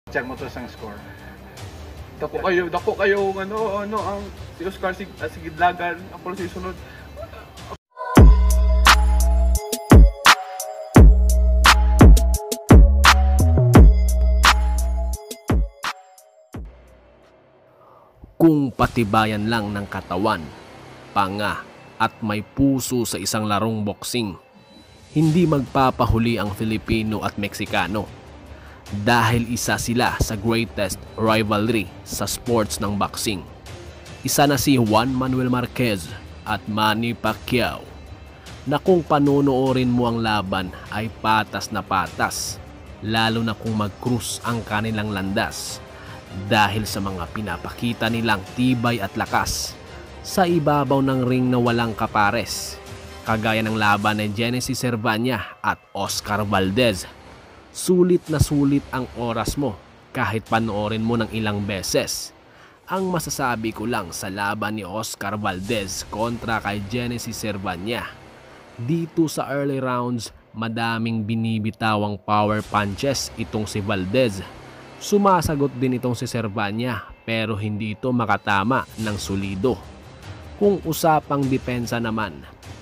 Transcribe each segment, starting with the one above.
check mo to sang score. Dako kayo ang si Oscar Sigidlagan ako sa sunod. Kung patibayan lang ng katawan, panga at may puso sa isang larong boxing, hindi magpapahuli ang Filipino at Meksikano dahil isa sila sa greatest rivalry sa sports ng boxing. Isa na si Juan Manuel Marquez at Manny Pacquiao na kung panonoorin mo ang laban ay patas na patas, lalo na kung mag-cruise ang kanilang landas dahil sa mga pinapakita nilang tibay at lakas sa ibabaw ng ring na walang kapares, kagaya ng laban ni Genesis Servania at Oscar Valdez. Sulit na sulit ang oras mo kahit panoorin mo ng ilang beses. Ang masasabi ko lang sa laban ni Oscar Valdez kontra kay Genesis Servania, dito sa early rounds madaming binibitawang power punches itong si Valdez. Sumasagot din itong si Servania pero hindi ito makatama ng solido. Kung usapang depensa naman,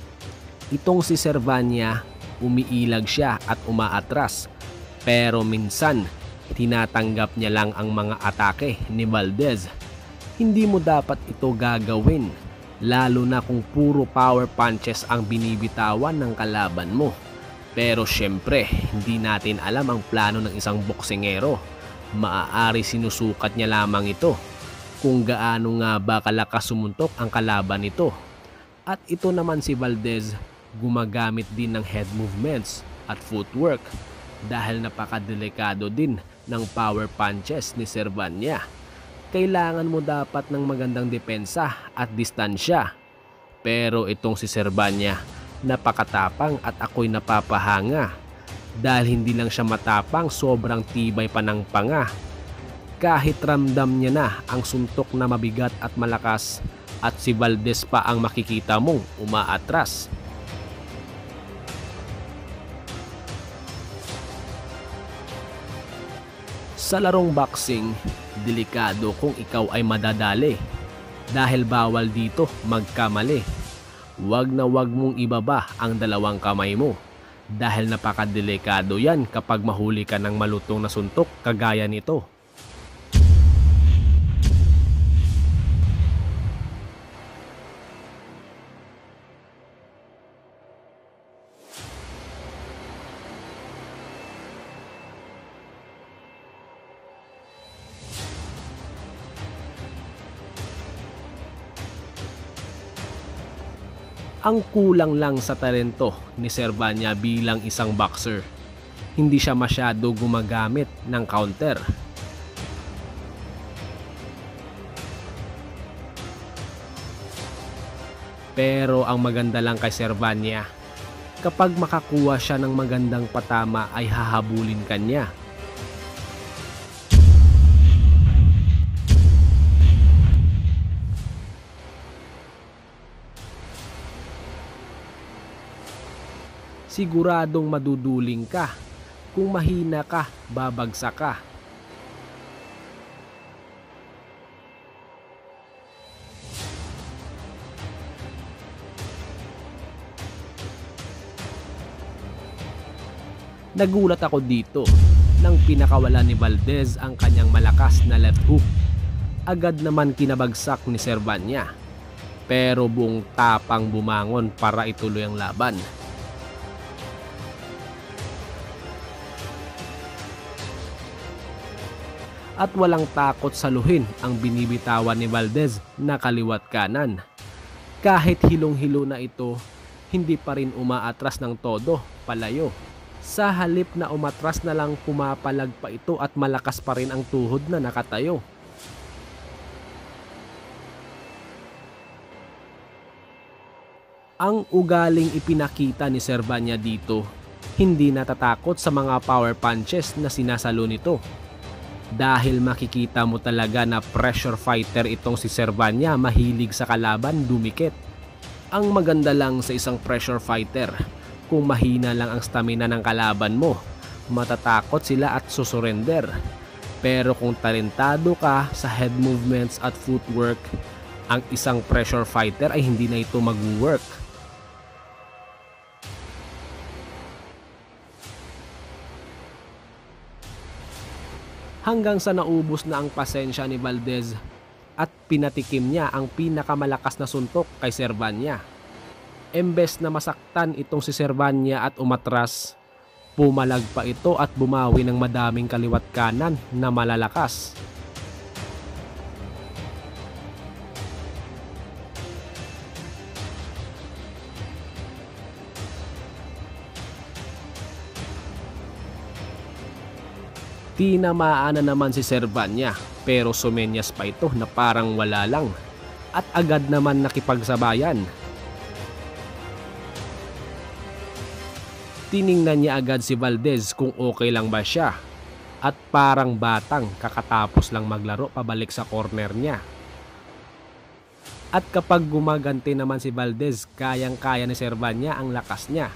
itong si Servania umiilag siya at umaatras pero minsan tinatanggap niya lang ang mga atake ni Valdez. Hindi mo dapat ito gagawin lalo na kung puro power punches ang binibitawan ng kalaban mo. Pero syempre hindi natin alam ang plano ng isang boksingero. Maaari sinusukat niya lamang ito kung gaano nga ba kalakas sumuntok ang kalaban nito. At ito naman si Valdez gumagamit din ng head movements at footwork dahil napakadelikado din ng power punches ni Servania. Kailangan mo dapat ng magandang depensa at distansya. Pero itong si Servania napakatapang at ako'y napapahanga. Dahil hindi lang siya matapang, sobrang tibay pa ng panga. Kahit ramdam niya na ang suntok na mabigat at malakas at si Valdez pa ang makikita mong umaatras. Sa larong boxing, delikado kung ikaw ay madadali dahil bawal dito magkamali. Wag na wag mong ibaba ang dalawang kamay mo. Dahil napakadelikado yan kapag mahuli ka ng malutong na suntok kagaya nito. Ang kulang lang sa talento ni Servania bilang isang boxer. Hindi siya masyado gumagamit ng counter. Pero ang maganda lang kay Servania, kapag makakuha siya ng magandang patama ay hahabulin kanya. Siguradong maduduling ka. Kung mahina ka, babagsak ka. Nagulat ako dito nang pinakawala ni Valdez ang kanyang malakas na left hook. Agad naman kinabagsak ni Servania. Pero buong tapang bumangon para ituloy ang laban. At walang takot saluhin ang binibitawan ni Valdez na kaliwat kanan. Kahit hilong-hilo na ito, hindi pa rin umaatras ng todo palayo. Sa halip na umatras na lang, pumapalag pa ito at malakas pa rin ang tuhod na nakatayo. Ang ugaling ipinakita ni Servania dito, hindi natatakot sa mga power punches na sinasalo nito. Dahil makikita mo talaga na pressure fighter itong si Servania, mahilig sa kalaban dumikit. Ang maganda lang sa isang pressure fighter, kung mahina lang ang stamina ng kalaban mo, matatakot sila at susurrender. Pero kung talentado ka sa head movements at footwork, ang isang pressure fighter ay hindi na ito mag-work. Hanggang sa naubos na ang pasensya ni Valdez at pinatikim niya ang pinakamalakas na suntok kay Servania. Embes na masaktan itong si Servania at umatras, pumalag pa ito at bumawi ng madaming kaliwat kanan na malalakas. Tinamaan na naman si Servania pero sumenyas pa ito na parang wala lang at agad naman nakipagsabayan. Tiningnan niya agad si Valdez kung okay lang ba siya at parang batang kakatapos lang maglaro pabalik sa corner niya. At kapag gumaganti naman si Valdez, kayang-kaya ni Servania ang lakas niya.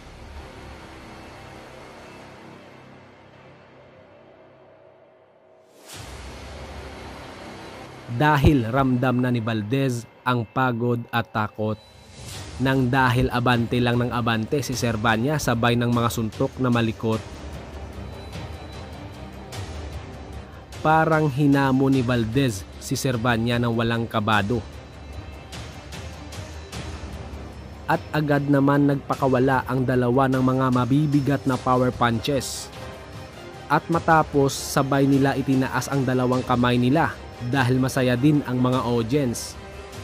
Dahil ramdam na ni Valdez ang pagod at takot. Nang dahil abante lang ng abante si Servania sabay ng mga suntok na malikot. Parang hinamo ni Valdez si Servania ng walang kabado. At agad naman nagpakawala ang dalawa ng mga mabibigat na power punches. At matapos sabay nila itinaas ang dalawang kamay nila dahil masaya din ang mga audience.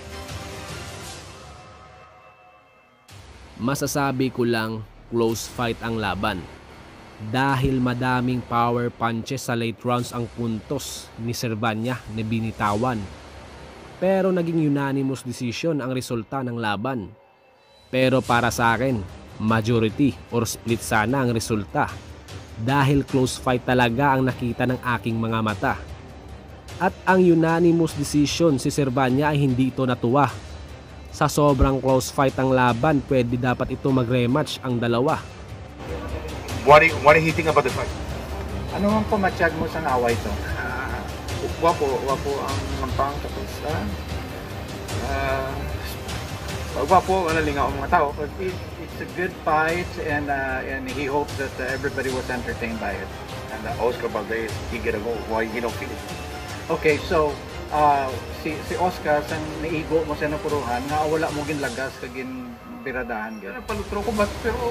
Masasabi ko lang close fight ang laban dahil madaming power punches sa late rounds ang puntos ni Servania na binitawan. Pero naging unanimous decision ang resulta ng laban. Pero para sa akin, majority or split sana ang resulta dahil close fight talaga ang nakita ng aking mga mata. At ang unanimous decision si Servania ay hindi ito natuwa. Sa sobrang close fight ang laban, pwede dapat ito mag-rematch ang dalawa. What do you think about the fight? Ano ang pumatsyag mo sa away to? Wapo ang lampang tapos wapo nalingaw ang mga tao. It's a good fight and he hopes that everybody was entertained by it. And Oscar Valdez, he get a goal. Why he don't finish? Okay, so si Oscar sang naigo mo sa napuruhan nga wala mo ginlagas kag ginbiradahan gyud. Palutro ko ba pero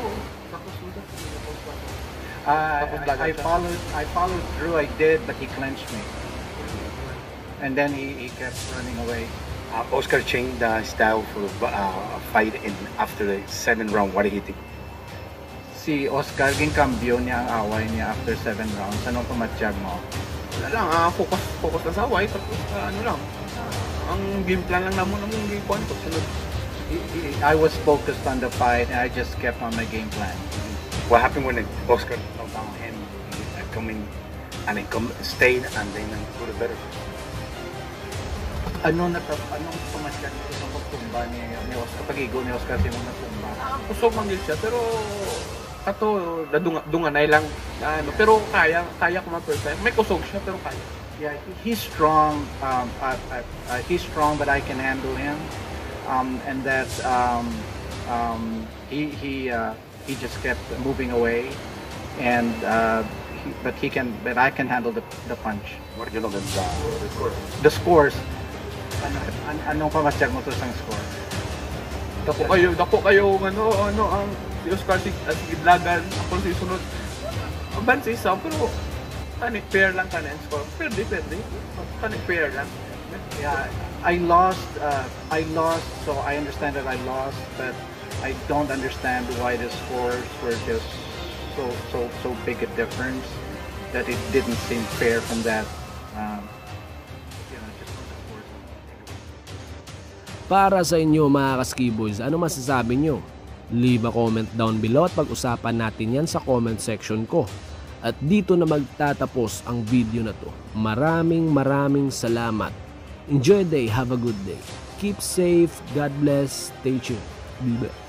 I followed through, I did, but he clenched me. And then he kept running away. Oscar changed the style for fight after the 7th round. What did he think? Si Oscar ginkambyo niya ang away niya after 7 rounds. Anong pumatsyag mo? wala lang, focus lang sa away, tapos ano lang, ang game plan lang naman ang game plan ko sunod. I was focused on the fight and I just kept on my game plan. What happened when Oscar knocked down him, coming and it stayed and then put it better? Anong pumatsyag mo sa pagtumba ni Oscar, pag-igo ni Oscar simong natumba? Kusog man yun siya, pero kato dunganay lang ano, pero kaya ko ma-perfect. May kusog siya pero kaya. Yeah, he's strong. He's strong, but I can handle him. And that he just kept moving away, and but I can handle the punch. What did you know the score? The scores. Anong pamastyag mo to sang score? Dako kayo ano ang si Oscar Sigidlagan, ako si sunod. Ban si isa pero kani fair lang kani ang score. Pwede. Kani fair lang. Yeah, I lost, so I understand that I lost, but I don't understand why the scores were just so big a difference that it didn't seem fair from that. Just from the scores. Para sa inyo mga kaskiboys, ano masasabi nyo? Leave a comment down below at pag-usapan natin yan sa comment section ko. At dito na magtatapos ang video na to. Maraming salamat. Enjoy the day, have a good day. Keep safe, God bless, stay tuned. Be back.